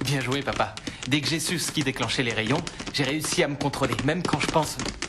Bien joué, papa. Dès que j'ai su ce qui déclenchait les rayons, j'ai réussi à me contrôler, même quand je pense...